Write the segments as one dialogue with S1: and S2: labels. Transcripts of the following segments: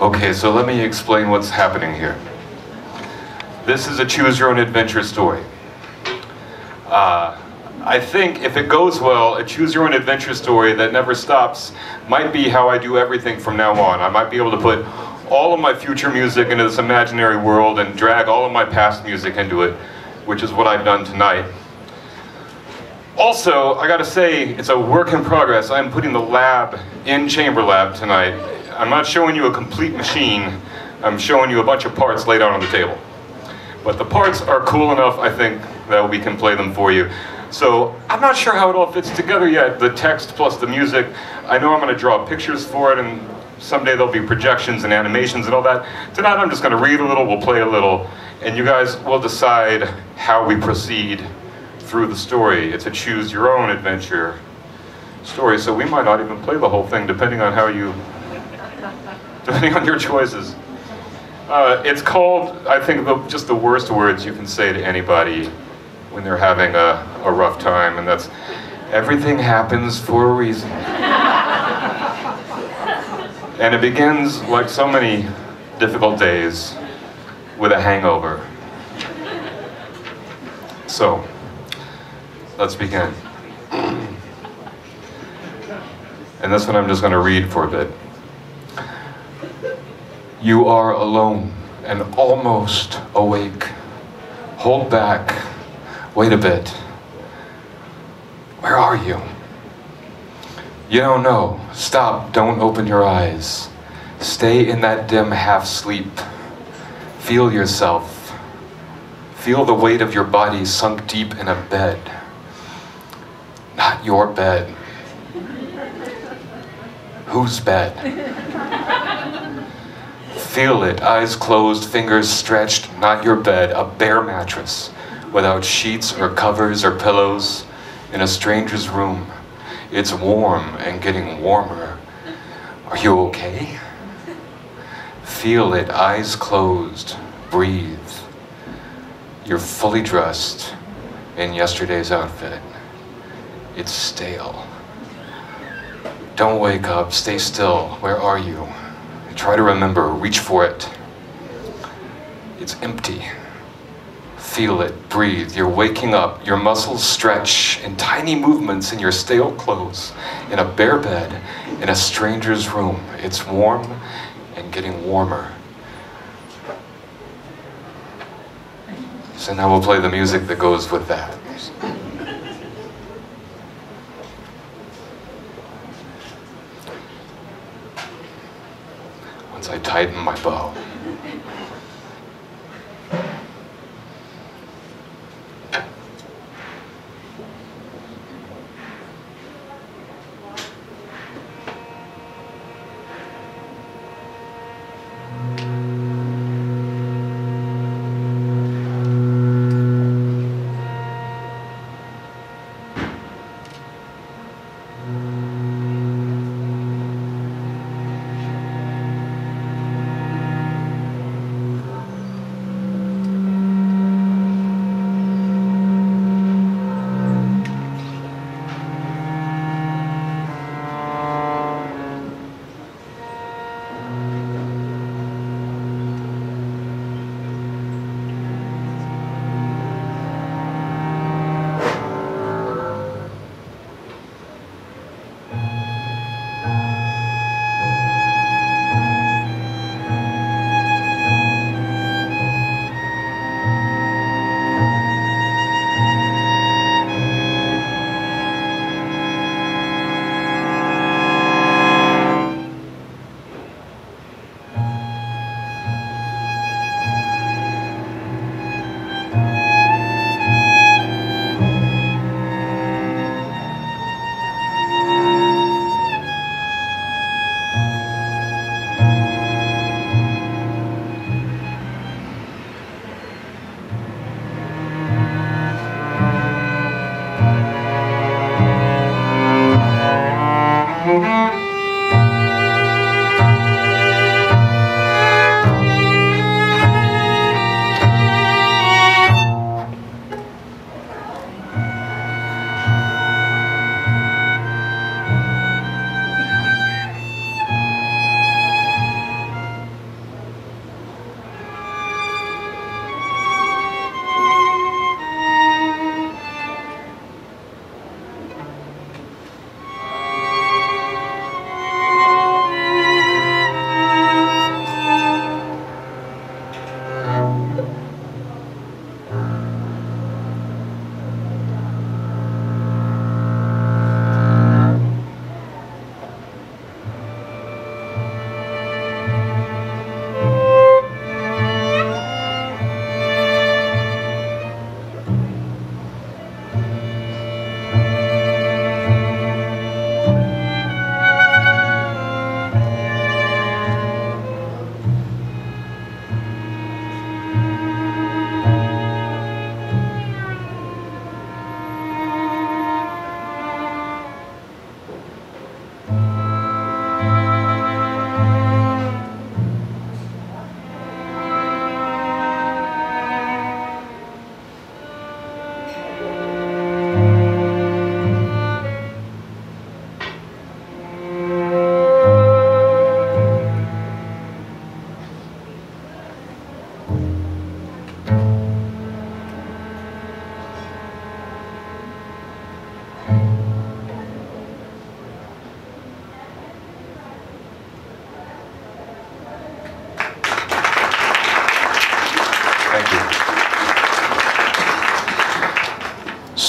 S1: Okay, so let me explain what's happening here. This is a choose-your-own-adventure story. I think if it goes well, a choose-your-own-adventure story that never stops might be how I do everything from now on. I might be able to put all of my future music into this imaginary world and drag all of my past music into it, which is what I've done tonight. Also, I gotta say, it's a work in progress. I'm putting the lab in ChamberLab tonight. I'm not showing you a complete machine. I'm showing you a bunch of parts laid out on the table. But the parts are cool enough, I think, that we can play them for you. So I'm not sure how it all fits together yet, the text plus the music. I know I'm going to draw pictures for it, and someday there'll be projections and animations and all that. Tonight I'm just going to read a little, we'll play a little, and you guys will decide how we proceed through the story. It's a choose-your-own-adventure story, so we might not even play the whole thing, depending on how you, depending on your choices. It's called, I think, just the worst words you can say to anybody when they're having a rough time, and that's, everything happens for a reason. And it begins, like so many difficult days, with a hangover. So, let's begin. And this one I'm just going to read for a bit. You are alone and almost awake. Hold back. Wait a bit. Where are you? You don't know. Stop. Don't open your eyes. Stay in that dim half-sleep. Feel yourself. Feel the weight of your body sunk deep in a bed. Not your bed. Whose bed? Feel it, eyes closed, fingers stretched, not your bed, a bare mattress, without sheets or covers or pillows, in a stranger's room. It's warm and getting warmer. Are you okay? Feel it, eyes closed, breathe. You're fully dressed in yesterday's outfit. It's stale. Don't wake up, stay still. Where are you? Try to remember, reach for it. It's empty. Feel it, breathe. You're waking up, your muscles stretch in tiny movements in your stale clothes, in a bare bed, in a stranger's room. It's warm and getting warmer. So now we'll play the music that goes with that. I tighten my bow.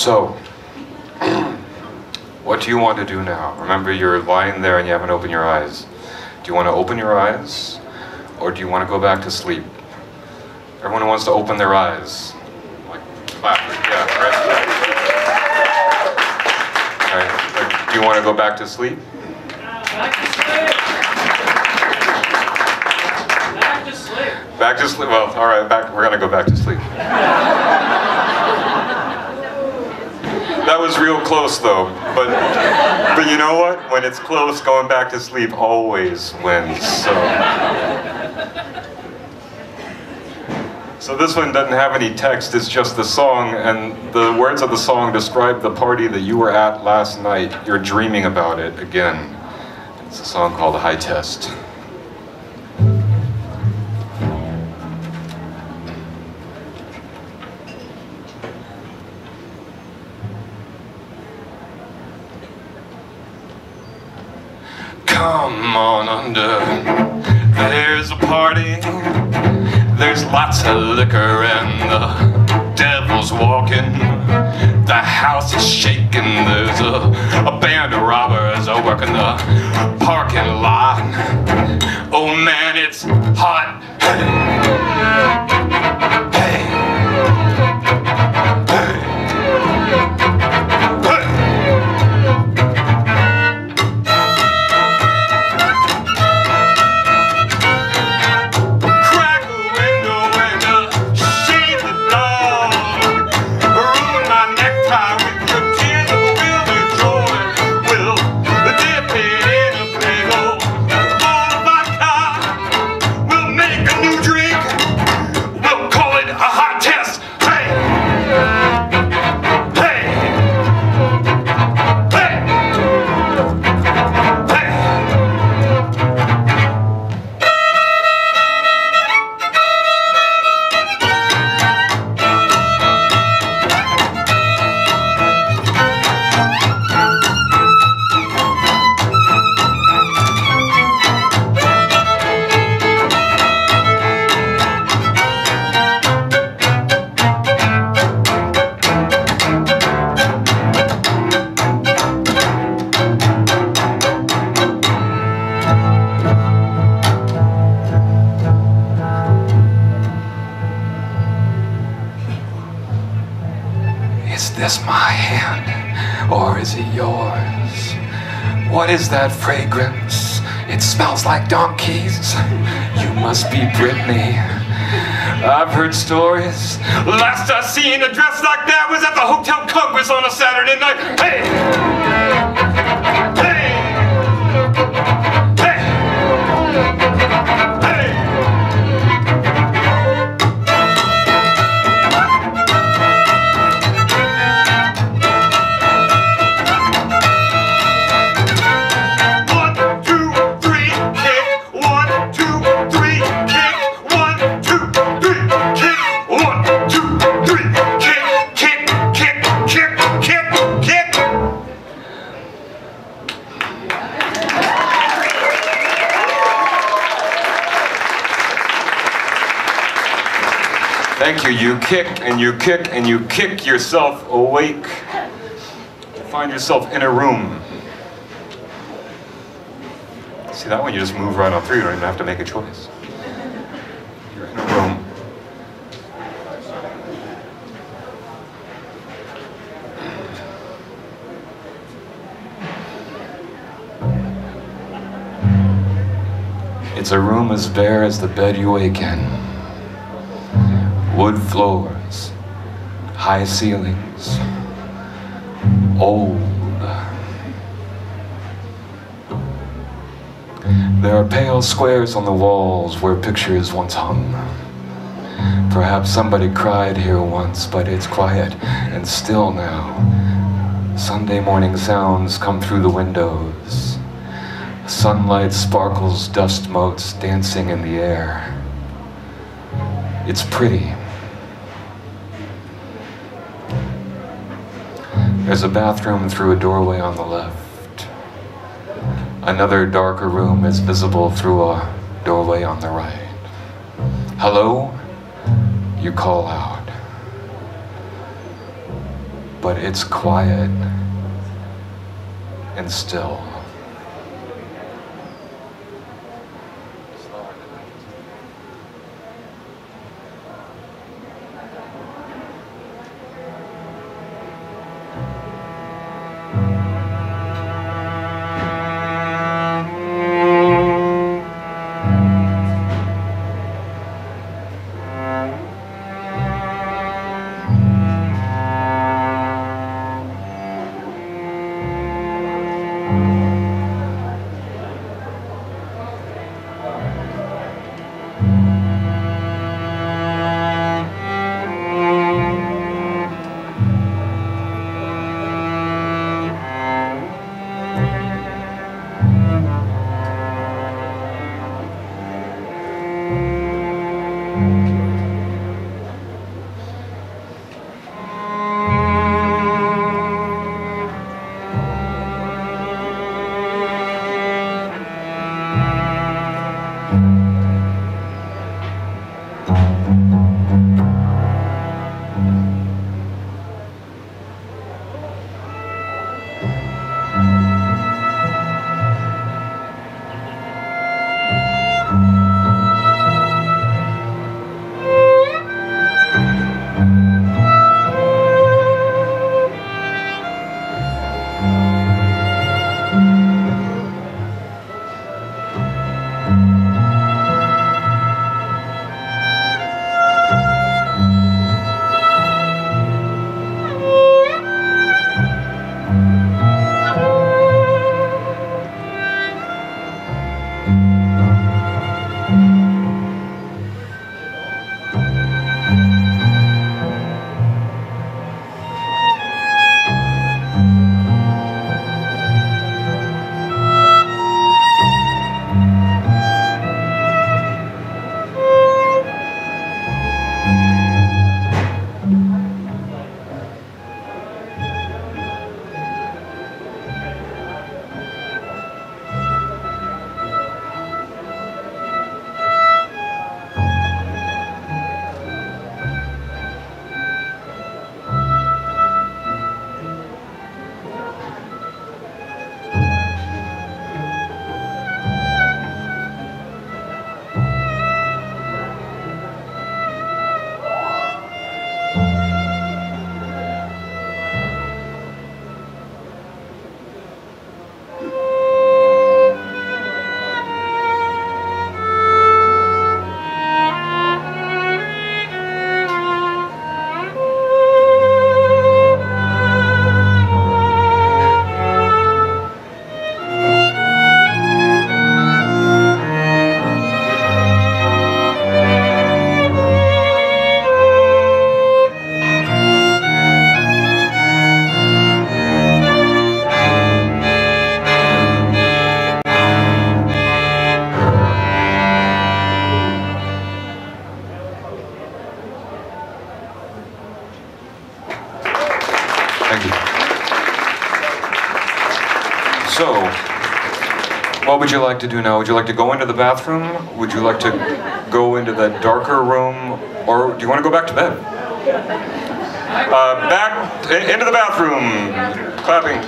S1: So, what do you want to do now? Remember, you're lying there and you haven't opened your eyes. Do you want to open your eyes, or do you want to go back to sleep? Everyone who wants to open their eyes. Like, clap, yeah, right. All right. Do you want to go back to sleep?
S2: Back to sleep. Back to sleep.
S1: Back to sleep. Well, all right. We're gonna go back to sleep. That was real close, though. But you know what? When it's close, going back to sleep always wins. So this one doesn't have any text. It's just the song, and the words of the song describe the party that you were at last night. You're dreaming about it again. It's a song called High Test. Come on under, there's a party, there's lots of liquor and the devil's walking, the house is shaking, there's a band of robbers working the parking lot. Oh man, it's hot. Hey. Is this my hand, or is it yours? What is that fragrance? It smells like donkeys. You must be Brittany. I've heard stories. Last I seen a dress like that was at the Hotel Congress on a Saturday night. Hey! Hey! Hey! Hey! Thank you. You kick and you kick and you kick yourself awake. You find yourself in a room. See that one? You just move right on through. You don't even have to make a choice. You're in a room. It's a room as bare as the bed you wake in. Wood floors, high ceilings, old. There are pale squares on the walls where pictures once hung. Perhaps somebody cried here once, but it's quiet and still now. Sunday morning sounds come through the windows. Sunlight sparkles dust motes dancing in the air. It's pretty. There's a bathroom through a doorway on the left. Another darker room is visible through a doorway on the right. Hello? You call out. but it's quiet and still. So, what would you like to do now? Would you like to go into the bathroom? Would you like to go into the darker room? Or do you want to go back to bed? Back into the bathroom. Clapping.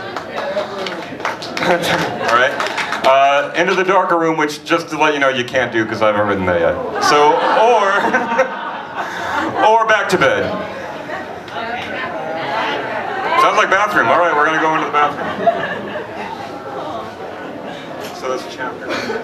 S1: All right. Into the darker room, which just to let you know you can't do because I haven't written that yet. So, or back to bed. Sounds like bathroom. All right, we're gonna go into the bathroom. So that's chapter.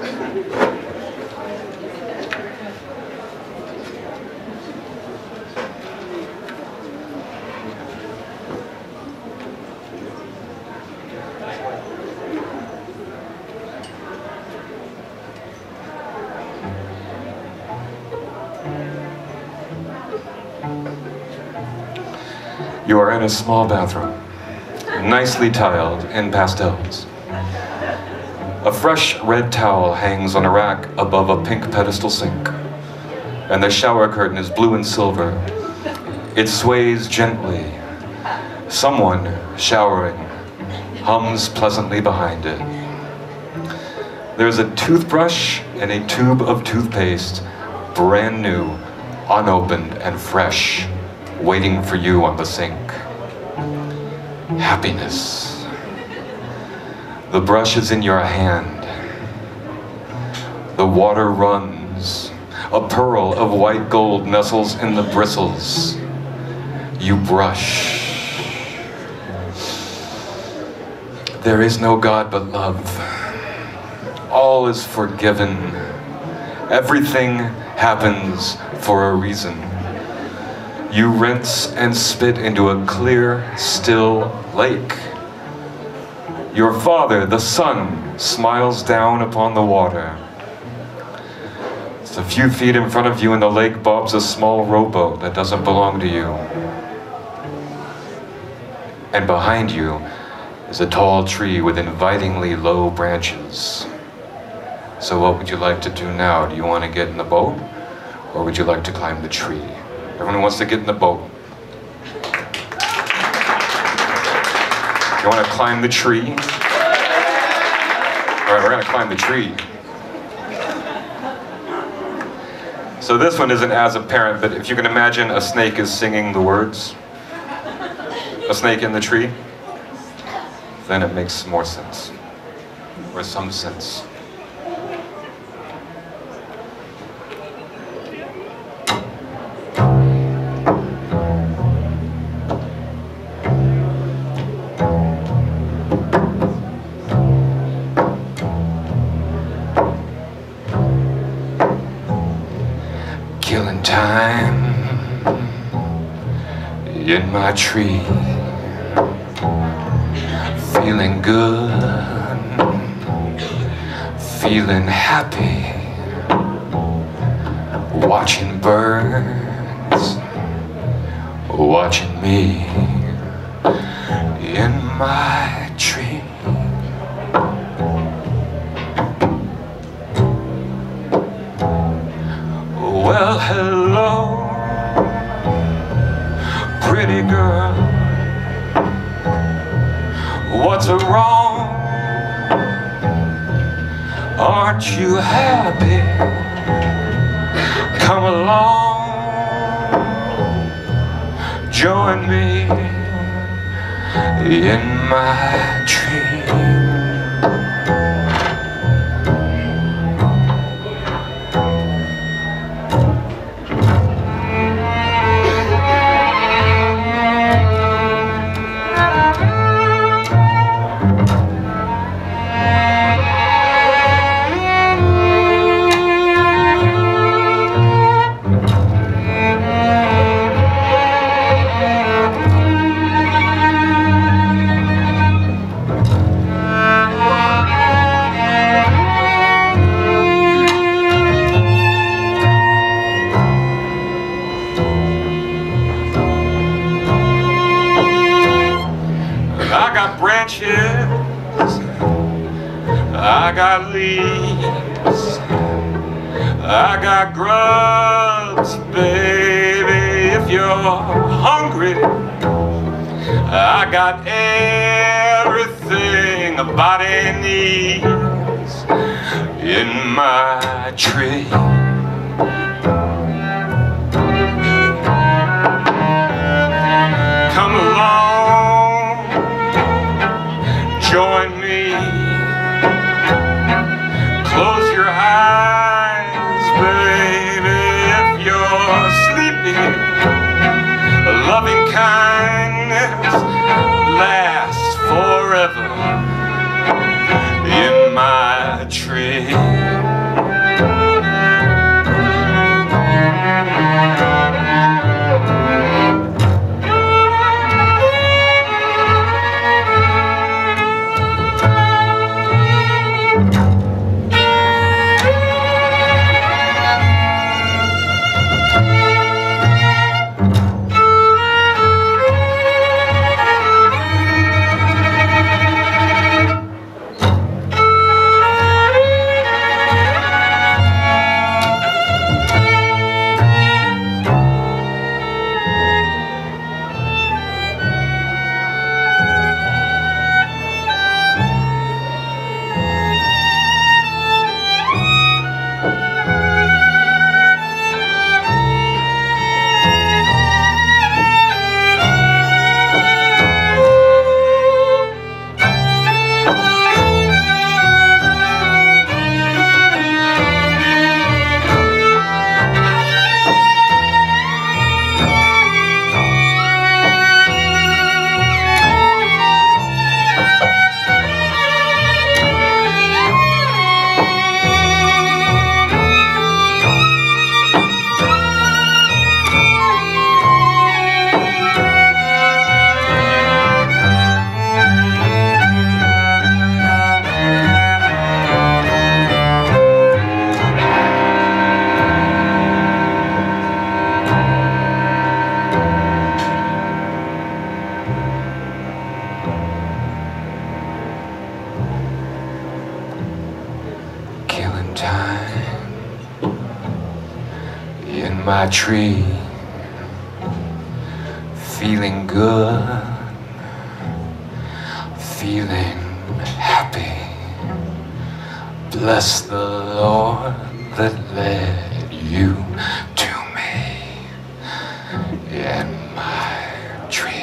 S1: You are in a small bathroom, nicely tiled in pastels. A fresh red towel hangs on a rack above a pink pedestal sink, and the shower curtain is blue and silver. It sways gently. Someone showering hums pleasantly behind it. There's a toothbrush and a tube of toothpaste, brand new, unopened and fresh, waiting for you on the sink. happiness. The brush is in your hand. The water runs. A pearl of white gold nestles in the bristles. You brush. There is no God but love. All is forgiven. Everything happens for a reason. You rinse and spit into a clear, still lake. Your father, the sun, smiles down upon the water. It's a few feet in front of you and the lake bobs a small rowboat that doesn't belong to you. And behind you is a tall tree with invitingly low branches. So what would you like to do now? Do you want to get in the boat? Or would you like to climb the tree? Everyone wants to get in the boat. You want to climb the tree? All right, we're going to climb the tree. So this one isn't as apparent, but if you can imagine a snake is singing the words, a snake in the tree, then it makes more sense, or some sense. Killing time in my tree. Feeling good, feeling happy, watching birds, watching me in my tree. Well, hello, pretty girl. What's wrong? Aren't you happy? Come along, join me in my tree. I got leaves, I got grubs, baby, if you're hungry. I got everything a body needs in my tree. Come along, join me. Close your eyes, baby, if you're sleepy. Loving kindness lasts forever in my tree.
S3: time in my tree, feeling good, feeling happy. Bless the Lord that led you to me in my tree.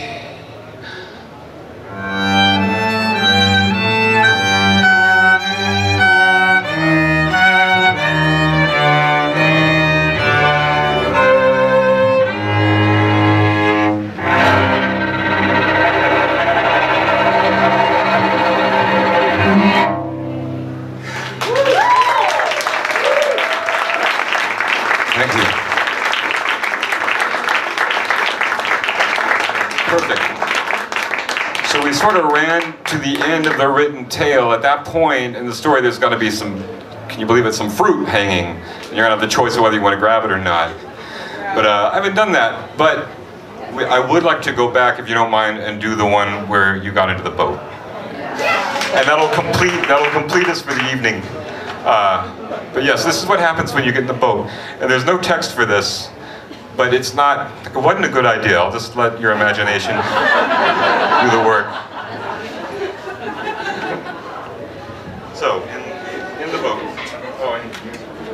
S1: Thank you. Perfect. So we sort of ran to the end of the written tale. At that point in the story, there's going to be some, can you believe it, some fruit hanging. And you're going to have the choice of whether you want to grab it or not. But I haven't done that. But I would like to go back, if you don't mind, and do the one where you got into the boat. And that'll complete us for the evening. But yes, this is what happens when you get in the boat. And there's no text for this, but it wasn't a good idea. I'll just let your imagination do the work. So, in the boat. Oh, and you can do this.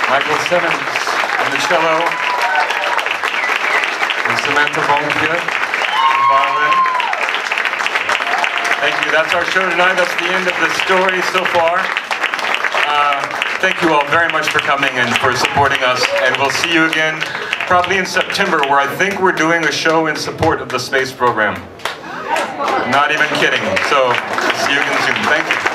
S1: Michael Simmons on the cello, and Samantha Bounkeua on violin. Thank you. That's our show tonight. That's the end of the story so far. Thank you all very much for coming and for supporting us. And we'll see you again probably in September, where I think we're doing a show in support of the space program. Not even kidding. So see you again soon. Thank you.